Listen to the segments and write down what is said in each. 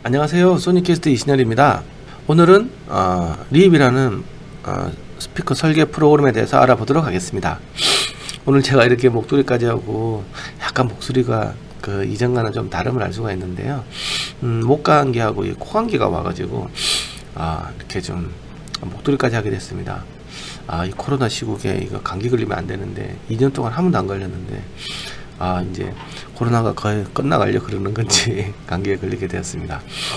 안녕하세요. 소니캐스트 이신열입니다. 오늘은 리입이라는 스피커 설계 프로그램에 대해서 알아보도록 하겠습니다. 오늘 제가 이렇게 목소리까지 하고 약간 목소리가 그 이전과는 좀 다름을 알 수가 있는데요. 목 감기하고 이 코 감기가 와가지고 이렇게 좀 목소리까지 하게 됐습니다. 이 코로나 시국에 이거 감기 걸리면 안 되는데 2년 동안 한 번도 안 걸렸는데 이제 코로나가 거의 끝나가려 그러는 건지 감기에 걸리게 되었습니다.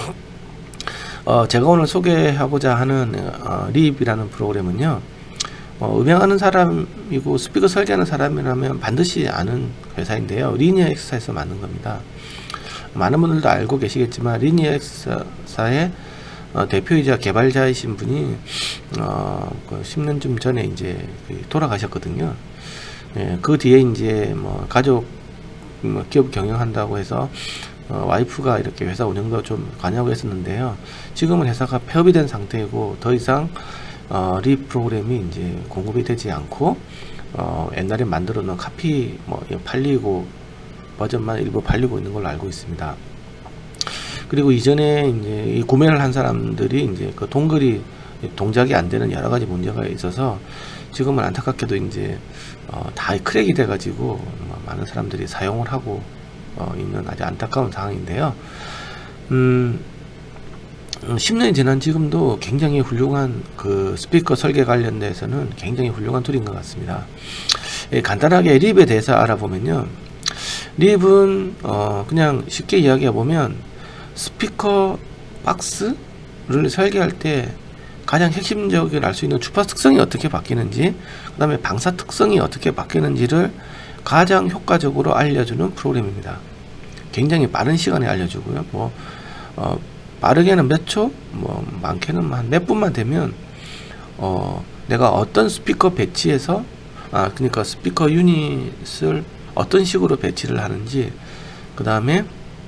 제가 오늘 소개하고자 하는 리입이라는 프로그램은요, 음향하는 사람이고 스피커 설계하는 사람이라면 반드시 아는 회사인데요. 리니어 X사에서 만든 겁니다. 많은 분들도 알고 계시겠지만 리니어 X사의 대표이자 개발자이신 분이 10년쯤 전에 이제 돌아가셨거든요. 그 뒤에 이제 가족 기업 경영한다고 해서 와이프가 이렇게 회사 운영도 좀 관여하고 했었는데요. 지금은 회사가 폐업이 된 상태이고 더 이상 리 프로그램이 이제 공급이 되지 않고 옛날에 만들어 놓은 카피 팔리고 버전만 일부 팔리고 있는 걸로 알고 있습니다. 그리고 이전에 이제 이 구매를 한 사람들이 이제 그 동글이 동작이 안 되는 여러 가지 문제가 있어서 지금은 안타깝게도 이제 다 크랙이 돼 가지고 많은 사람들이 사용을 하고 있는 아주 안타까운 상황인데요. 10년이 지난 지금도 굉장히 훌륭한 그 스피커 설계 관련돼서는 굉장히 훌륭한 툴인 것 같습니다. 간단하게 립에 대해서 알아보면요, 립은 그냥 쉽게 이야기해 보면 스피커 박스를 설계할 때 가장 핵심적인 알 수 있는 주파수 특성이 어떻게 바뀌는지, 그 다음에 방사 특성이 어떻게 바뀌는지를 가장 효과적으로 알려주는 프로그램입니다. 굉장히 빠른 시간에 알려주고요. 빠르게는 몇 초, 많게는 한 몇 분만 되면 내가 어떤 스피커 배치에서 그러니까 스피커 유닛을 어떤 식으로 배치를 하는지, 그 다음에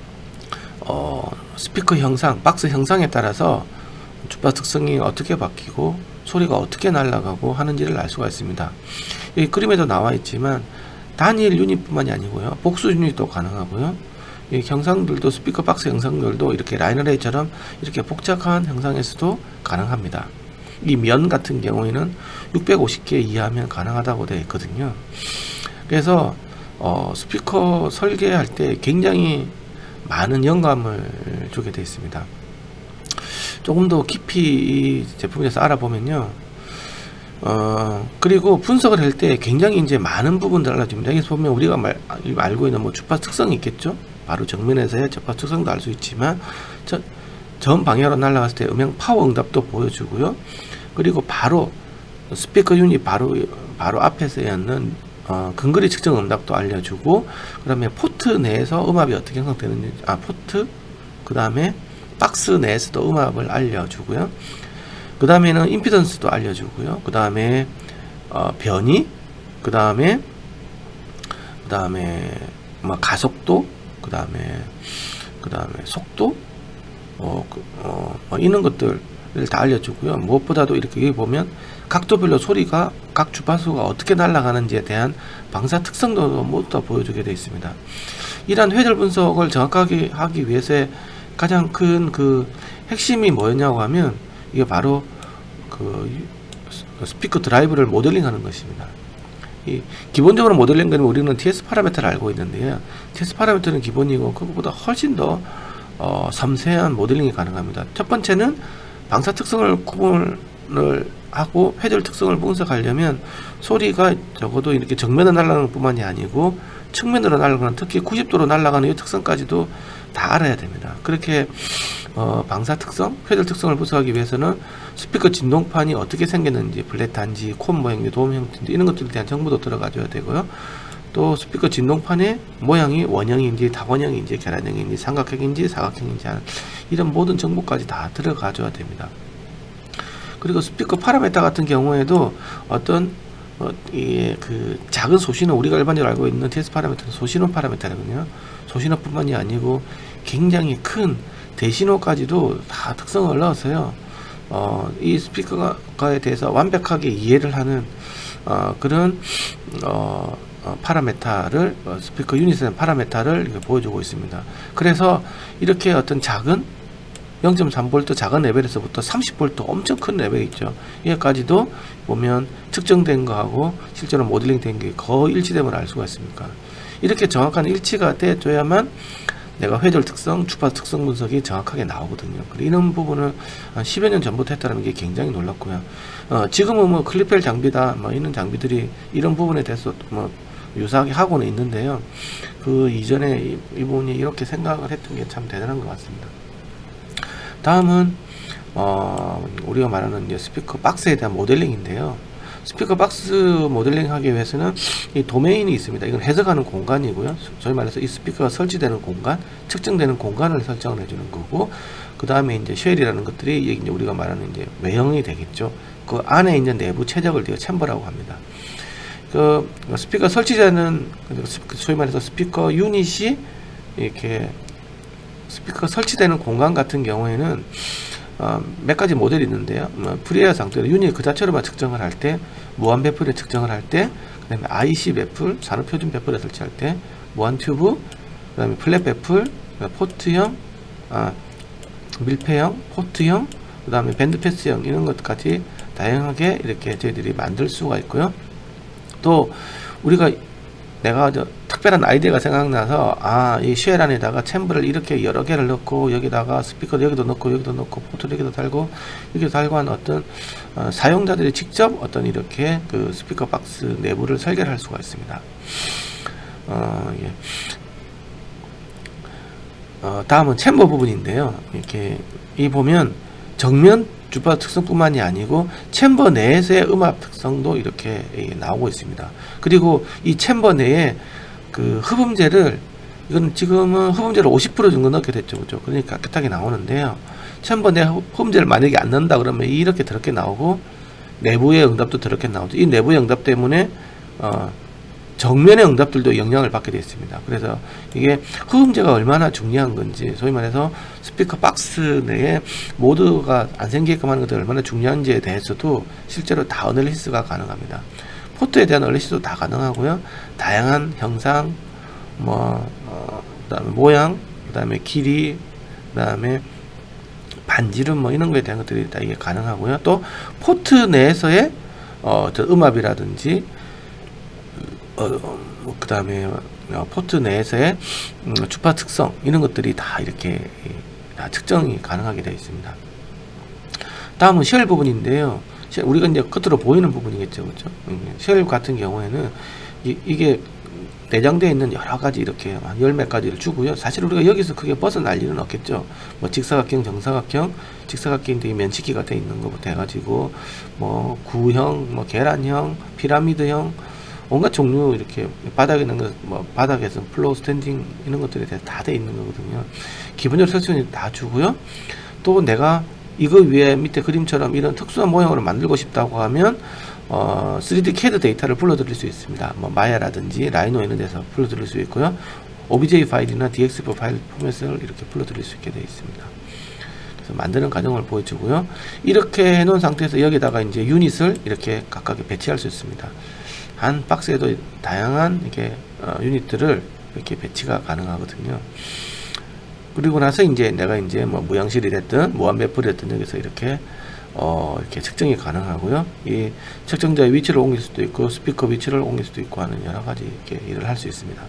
스피커 형상, 박스 형상에 따라서 주파수 특성이 어떻게 바뀌고 소리가 어떻게 날아가고 하는지를 알 수가 있습니다. 여기 그림에도 나와 있지만 단일 유닛 뿐만이 아니고요, 복수 유닛도 가능하고요, 이 형상들도 스피커 박스 형상들도 이렇게 라인어레이처럼 이렇게 복잡한 형상에서도 가능합니다. 이 면 같은 경우에는 650개 이하면 가능하다고 되어 있거든요. 그래서 스피커 설계할 때 굉장히 많은 영감을 주게 되어 있습니다. 조금 더 깊이 이 제품에 대해서 알아보면요, 그리고 분석을 할 때 굉장히 이제 많은 부분들을 알려줍니다. 여기서 보면 우리가 알고 있는 주파수 특성이 있겠죠. 바로 정면에서의 주파수 특성도 알 수 있지만 전 방향으로 날아갔을 때 음향 파워 응답도 보여주고요. 그리고 바로 스피커 유닛 바로 앞에서 있는 근거리 측정 응답도 알려주고, 그 다음에 포트 내에서 음압이 어떻게 형성되는지, 포트, 그 다음에 박스 내에서도 음압을 알려주고요. 그 다음에는 임피던스도 알려주고요. 그 다음에 변이, 그 다음에 가속도, 그 다음에 속도, 이런 것들을 다 알려주고요. 무엇보다도 이렇게 여기 보면 각도별로 소리가 각 주파수가 어떻게 날아가는지에 대한 방사 특성도 모두 다 보여주게 되어 있습니다. 이러한 회절 분석을 정확하게 하기 위해서의 가장 큰 그 핵심이 뭐였냐고 하면, 이게 바로 그 스피커 드라이브를 모델링 하는 것입니다. 기본적으로 모델링 거는 우리는 TS 파라미터를 알고 있는데요, TS 파라미터는 기본이고 그것보다 훨씬 더 섬세한 모델링이 가능합니다. 첫 번째는 방사 특성을 구분을 하고 회절 특성을 분석하려면 소리가 적어도 이렇게 정면으로 날아가는 뿐만이 아니고 측면으로 날아가는, 특히 90도로 날아가는 이 특성까지도 다 알아야 됩니다. 그렇게 방사 특성, 회절 특성을 분석하기 위해서는 스피커 진동판이 어떻게 생겼는지, 플랫한지, 콘 모양인지, 도움 형태인지 이런 것들에 대한 정보도 들어가줘야 되고요. 또 스피커 진동판의 모양이 원형인지 다원형인지 계란형인지 삼각형인지 사각형인지 하는 이런 모든 정보까지 다 들어가줘야 됩니다. 그리고 스피커 파라미터 같은 경우에도 어떤 그 작은 소신호, 우리가 일반적으로 알고 있는 TS 파라미터는 소신호 파라미터거든요. 소신호뿐만이 아니고 굉장히 큰 대신호까지도 다 특성을 넣어서요, 이 스피커에 대해서 완벽하게 이해를 하는 그런 파라메타를 스피커 유닛의 파라메타를 보여주고 있습니다. 그래서 이렇게 어떤 작은 0.3V 작은 레벨에서부터 30V 엄청 큰 레벨이 있죠. 여기까지도 보면 측정된 거하고 실제로 모델링 된 게 거의 일치됨을 알 수가 있습니까? 이렇게 정확한 일치가 돼줘야만 내가 회절 특성, 주파수 특성 분석이 정확하게 나오거든요. 이런 부분을 한 10여 년 전부터 했다는 게 굉장히 놀랍고요. 지금은 뭐 클리펠 장비다, 뭐 이런 장비들이 이런 부분에 대해서 뭐 유사하게 하고는 있는데요. 그 이전에 이분이 이렇게 생각을 했던 게 참 대단한 것 같습니다. 다음은 우리가 말하는 이제 스피커 박스에 대한 모델링인데요. 스피커 박스 모델링 하기 위해서는 이 도메인이 있습니다. 이건 해석하는 공간이고요. 저희 말해서 이 스피커가 설치되는 공간, 측정되는 공간을 설정을 해주는 거고, 그 다음에 이제 쉘이라는 것들이 이제 우리가 말하는 이제 외형이 되겠죠. 그 안에 있는 내부 최적을 우리가 챔버라고 합니다. 그 스피커 설치자는 소위 말해서 스피커 유닛이 이렇게 스피커가 설치되는 공간 같은 경우에는 몇 가지 모델이 있는데요. 프리에어 상태로 유닛 그 자체로만 측정을 할 때, 무한 배플에 측정을 할 때, 그 다음에 IC 배플, 산업표준 배플에 설치할 때, 무한 튜브, 그 다음에 플랫 배플, 포트형, 밀폐형, 포트형, 그 다음에 밴드 패스형, 이런 것까지 다양하게 이렇게 저희들이 만들 수가 있고요. 또 우리가 내가 특별한 아이디어가 생각나서 이 쉘 안에다가 챔버를 이렇게 여러 개를 넣고 여기다가 스피커도 여기도 넣고 여기도 넣고 포트도 여기도 달고 여기도 달고 한 어떤 사용자들이 직접 어떤 이렇게 그 스피커 박스 내부를 설계를 할 수가 있습니다. 예. 다음은 챔버 부분인데요. 이렇게 이 보면 정면 주파수 특성뿐만이 아니고 챔버 내에서의 음압 특성도 이렇게 나오고 있습니다. 그리고 이 챔버 내에 그 흡음재를, 이건 지금은 흡음재를 50% 정도 넣게 됐죠, 그죠? 그러니까 깨끗하게 나오는데요. 챔버 내 흡음재를 만약에 안 넣는다 그러면 이렇게 더럽게 나오고 내부의 응답도 더럽게 나오죠. 이 내부의 응답 때문에 정면의 응답들도 영향을 받게 되어 있습니다. 그래서 이게 흡음재가 얼마나 중요한 건지, 소위 말해서 스피커 박스 내에 모드가 안 생기게끔 하는 것들이 얼마나 중요한지에 대해서도 실제로 다 어널리시스가 가능합니다. 포트에 대한 어널리시스도 다 가능하고요. 다양한 형상, 그다음에 모양, 그다음에 길이, 그다음에 반지름 이런 거에 대한 것들이 다 이게 가능하고요. 또 포트 내에서의 음압이라든지 그 다음에 포트 내에서의 주파 특성, 이런 것들이 다 이렇게 다 측정이 가능하게 되어 있습니다. 다음은 쉘 부분인데요. 우리가 이제 겉으로 보이는 부분이겠죠, 그렇죠? 쉘 같은 경우에는 이게 내장되어 있는 여러 가지 이렇게 한 열 몇 가지를 주고요. 사실 우리가 여기서 크게 벗어날 일은 없겠죠. 직사각형, 정사각형, 직사각형 되게 면치기가 되어 있는 것부터 해가지고 구형, 계란형, 피라미드형, 온갖 종류 이렇게 바닥에 있는 것, 바닥에서 플로우 스탠딩 이런 것들에 대해서 다 돼 있는 거거든요. 기본적으로 설정이 다 주고요. 또 내가 이거 위에 밑에 그림처럼 이런 특수한 모형으로 만들고 싶다고 하면 3D CAD 데이터를 불러들일 수 있습니다. 마야라든지 라이노 이런 데서 불러들일 수 있고요. OBJ 파일이나 DXF 파일 포맷을 이렇게 불러들일 수 있게 되어 있습니다. 그래서 만드는 과정을 보여주고요. 이렇게 해놓은 상태에서 여기다가 이제 유닛을 이렇게 각각 배치할 수 있습니다. 한 박스에도 다양한 이렇게 유닛들을 이렇게 배치가 가능하거든요. 그리고 나서 이제 내가 이제 무양실이 됐든 무한 배플이 됐든 여기서 이렇게 측정이 가능하고요. 이 측정자의 위치를 옮길 수도 있고 스피커 위치를 옮길 수도 있고 하는 여러 가지 이렇게 일을 할 수 있습니다.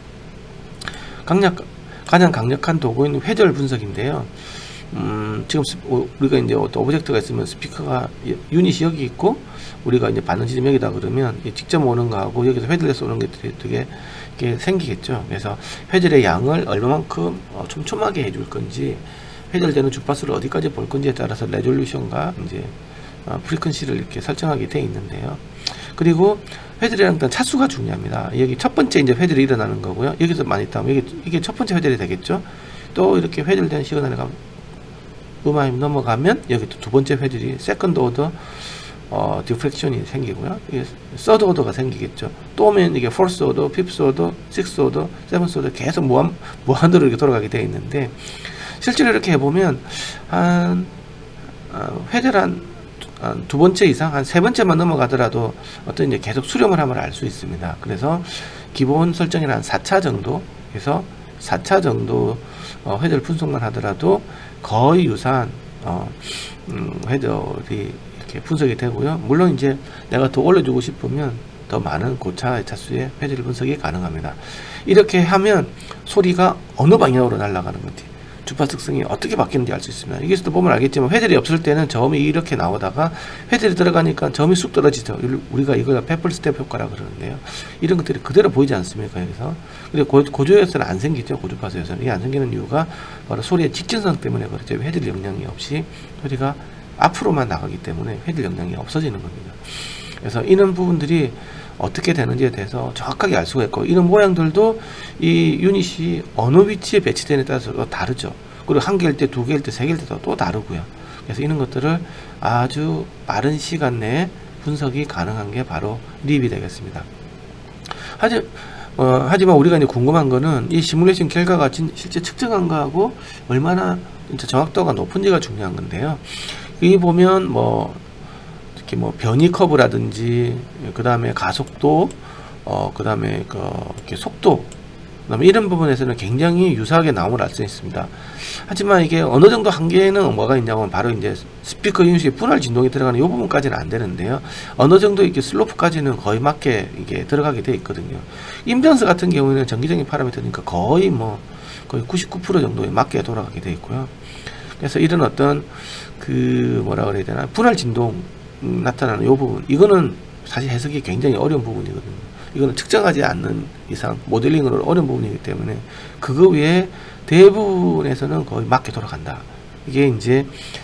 가장 강력한 도구인 회절 분석인데요. 지금 우리가 이제 오브젝트가 있으면 스피커가 유닛이 여기 있고 우리가 이제 받는 지점 여기다 그러면 직접 오는 거하고 여기서 회절해서 오는 것들이 되게 생기겠죠. 그래서 회절의 양을 얼마만큼 촘촘하게 해줄 건지, 회절되는 주파수를 어디까지 볼 건지에 따라서 레졸루션과 이제 프리퀀시를 이렇게 설정하게 되어 있는데요. 그리고 회절이라는 건 차수가 중요합니다. 여기 첫 번째 이제 회절이 일어나는 거고요. 여기서 많이 있다면 이게 첫 번째 회절이 되겠죠. 또 이렇게 회절된 시그널이 음압이 넘어가면 여기 또 두 번째 회절이 세컨드 오더 디프렉션이 생기고요. 이게 서드 오더가 생기겠죠. 또 오면 이게 포스 오더, 피프스 오더, 식스 오더, 세븐스 오더 계속 무한으로 이렇게 돌아가게 되어 있는데, 실제로 이렇게 해보면 한 회절 한 두 번째 이상, 한 세 번째만 넘어가더라도 어떤 이제 계속 수렴을 함을 알 수 있습니다. 그래서 기본 설정이는 한 4차 정도 해서 4차 정도 회절 분석만 하더라도 거의 유사한 회절이 이렇게 분석이 되고요. 물론 이제 내가 더 올려주고 싶으면 더 많은 고차 차수의 회절 분석이 가능합니다. 이렇게 하면 소리가 어느 방향으로 날아가는 건지, 주파수 특성이 어떻게 바뀌는지 알 수 있습니다. 여기서도 보면 알겠지만 회절이 없을 때는 저음이 이렇게 나오다가 회절이 들어가니까 저음이 쑥 떨어지죠. 우리가 이걸 페플 스텝 효과라 그러는데요. 이런 것들이 그대로 보이지 않습니까? 여기서. 그리고 고조에서는 안 생기죠. 고주파수에서는. 이게 안 생기는 이유가 바로 소리의 직진성 때문에 그렇죠. 회절 영향이 없이 소리가 앞으로만 나가기 때문에 회절 영향이 없어지는 겁니다. 그래서 이런 부분들이 어떻게 되는지에 대해서 정확하게 알 수가 있고, 이런 모양들도 이 유닛이 어느 위치에 배치되느냐에 따라서 또 다르죠. 그리고 한 개일 때, 두 개일 때, 세 개일 때도 또 다르고요. 그래서 이런 것들을 아주 빠른 시간 내에 분석이 가능한 게 바로 립이 되겠습니다. 하지만 우리가 이제 궁금한 거는 이 시뮬레이션 결과가 실제 측정한 거하고 얼마나 진짜 정확도가 높은지가 중요한 건데요. 여기 보면 특히 변이 커브라든지, 그 다음에 가속도, 그 다음에 이렇게 속도, 그 다음에 이런 부분에서는 굉장히 유사하게 나옴을 알 수 있습니다. 하지만 이게 어느 정도 한계는 뭐가 있냐면 바로 이제 스피커 유닛의 분할 진동이 들어가는 이 부분까지는 안 되는데요. 어느 정도 이렇게 슬로프까지는 거의 맞게 이게 들어가게 돼 있거든요. 임피던스 같은 경우에는 정기적인 파라미터니까 거의 99% 정도에 맞게 돌아가게 돼 있고요. 그래서 이런 어떤 뭐라 그래야 되나, 분할 진동 나타나는 이 부분, 이거는 사실 해석이 굉장히 어려운 부분이거든요. 이거는 측정하지 않는 이상 모델링으로 어려운 부분이기 때문에 그거 외에 대부분에서는 거의 맞게 돌아간다. 이게 이제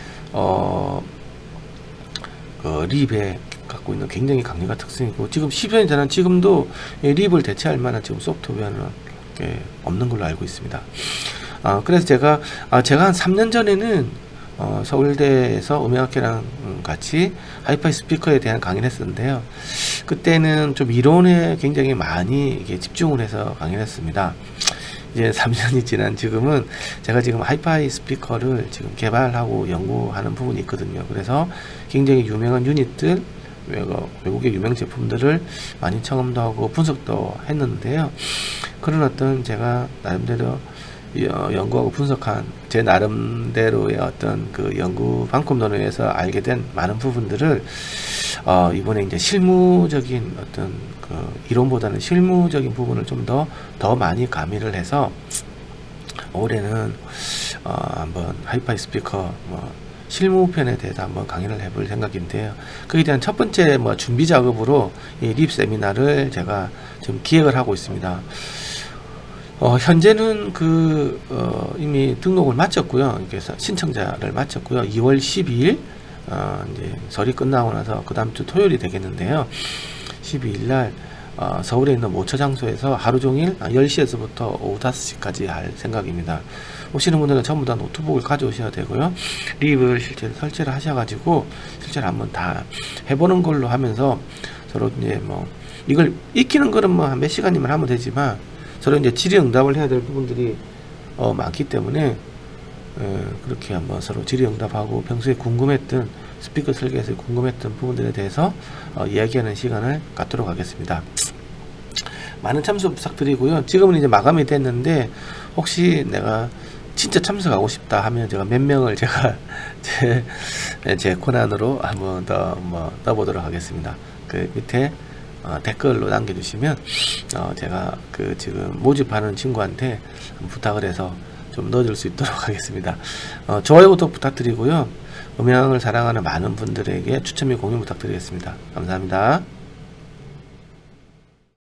립에 갖고 있는 굉장히 강력한 특성이고, 지금 10여 년 전은 지금도 립을 대체할 만한 지금 소프트웨어는 없는 걸로 알고 있습니다. 그래서 제가 한 3년 전에는 서울대에서 음향학회랑 같이 하이파이 스피커에 대한 강의를 했었는데요. 그때는 좀 이론에 굉장히 많이 이게 집중을 해서 강의를 했습니다. 이제 3년이 지난 지금은 제가 지금 하이파이 스피커를 지금 개발하고 연구하는 부분이 있거든요. 그래서 굉장히 유명한 유닛들, 외국의 유명 제품들을 많이 청음도 하고 분석도 했는데요. 그런 어떤 제가 나름대로 연구하고 분석한 제 나름대로의 어떤 그 연구 방법론에 의해서 알게 된 많은 부분들을 이번에 이제 실무적인 어떤 그 이론보다는 실무적인 부분을 좀 더 많이 가미를 해서 올해는 한번 하이파이 스피커 실무편에 대해서 한번 강의를 해볼 생각인데요. 그에 대한 첫 번째 준비 작업으로 이 립 세미나를 제가 지금 기획을 하고 있습니다. 현재는 이미 등록을 마쳤고요. 그래서 신청자를 마쳤고요. 2월 12일, 이제 설이 끝나고 나서 그 다음 주 토요일이 되겠는데요. 12일 날, 서울에 있는 모처 장소에서 하루 종일 10시에서부터 오후 5시까지 할 생각입니다. 오시는 분들은 전부 다 노트북을 가져오셔야 되고요. 립을 실제로 설치를 하셔가지고, 실제로 한번 다 해보는 걸로 하면서 서로 이제 이걸 익히는 거는 한 몇 시간이면 하면 되지만, 서로 이제 질의응답을 해야 될 부분들이 많기 때문에 그렇게 한번 서로 질의응답하고 평소에 궁금했던 스피커 설계에서 궁금했던 부분들에 대해서 이야기하는 시간을 갖도록 하겠습니다. 많은 참석 부탁드리고요. 지금은 이제 마감이 됐는데 혹시 내가 진짜 참석하고 싶다 하면 제가 몇 명을 제가 제 코난으로 한번 더 떠보도록 하겠습니다. 그 밑에 댓글로 남겨주시면 제가 지금 모집하는 친구한테 부탁을 해서 좀 넣어줄 수 있도록 하겠습니다. 좋아요, 구독 부탁드리고요. 음향을 사랑하는 많은 분들에게 추천 및 공유 부탁드리겠습니다. 감사합니다.